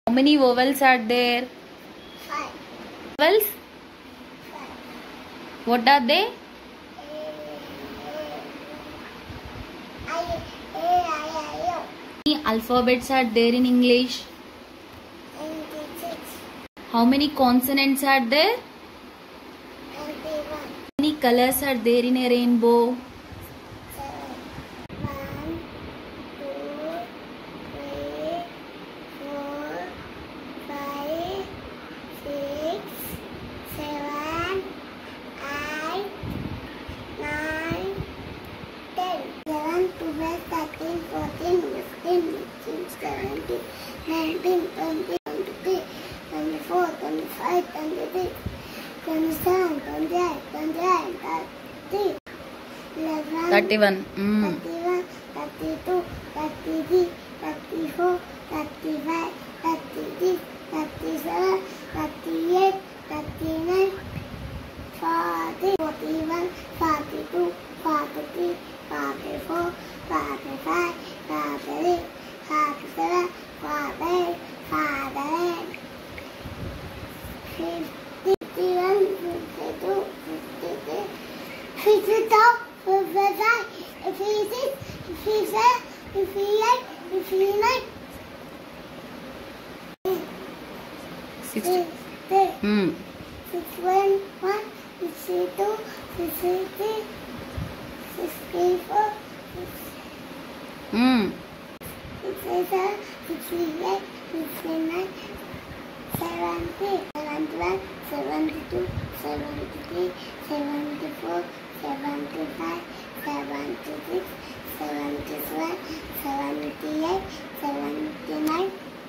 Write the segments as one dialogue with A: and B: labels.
A: How many vowels are there?
B: 5.
A: Vowels?
B: 5.
A: What are they?
B: I, A,
A: How many alphabets are there in English?
B: 26.
A: How many consonants are there?
B: 21.
A: How many colors are there in a rainbow?
B: 7. 1, 2, 3, 4, 5, 6, 7, 8, 9, 10. 11, 12, 13, 14, 15, 16, 17, 19, 20, 23, 24, 25, 26, 27, 28, 29, 30, 11,
A: 31.
B: 31, 32, 33, 34, 35, 36, 37, 38, 39, 40, 41, 42, 43, 44, 45, 46, 47, 48, 49, 50, 51, 52, 53, 54, 55, 56, 57, 58, 59,
A: 60.
B: 60, 61, 62, 63, 64, 67, 68, 69, 70, 71, 72, 73, 74, 75, 76, 77, 78, 79,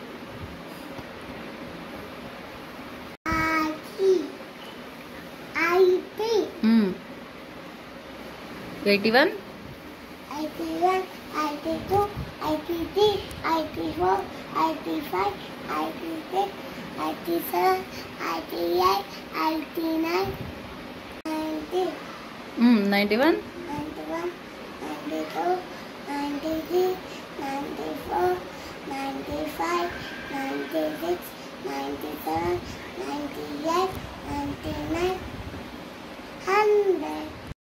A: 81.
B: 81, 82, 83, 84, 85, 86, 87, 88, 89, 90,
A: 91.
B: 91, 92, 93, 94, 95, 96, 97, 98, 99,